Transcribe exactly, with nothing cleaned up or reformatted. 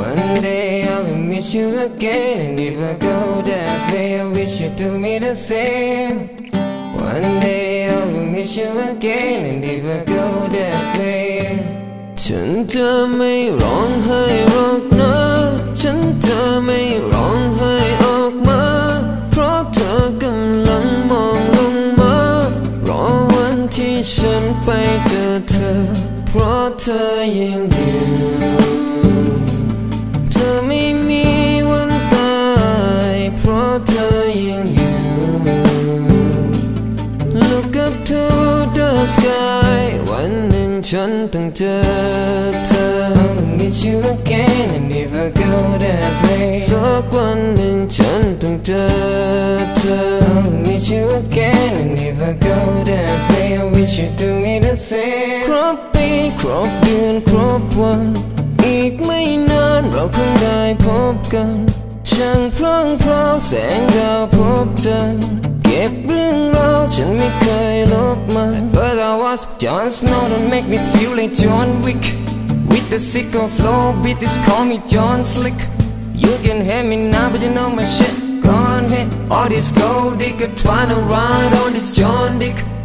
One day I will miss you again, and if I go that way, I wish you do me the same. One day I will miss you again, and if I go that way ฉันจะไม่ร้องไห้หรอกนะฉันจะไม่ร้องไห้ออกมาเพราะเธอกำลังมองลงมารอวันที่ฉันไปเจอเธอเพราะเธอยังอยู่เธอไม่มีวันตายเพราะเธอยังอยู่ Look up to the sky วันหนึ่งฉันต้องเจอเธอ I'll miss you again and if I go that way สักวันหนึ่งฉันต้องเจอเธอ I'll miss you again and if I go that way I wish you do me the same ครบปีครบเดือนครบวันอีกไม่นานเราคงได้พบกันช่างพรั่งพราวแสงดาวพบจันทร์เก็บเรื่องราวฉันไม่เคยลบมัน But I was Jon Snow don't make me feel like John Wick With the sicko flow beat just call me Illslick You can hate me now but you know my shit gone hit All this gold digger trying to ride on this John Dick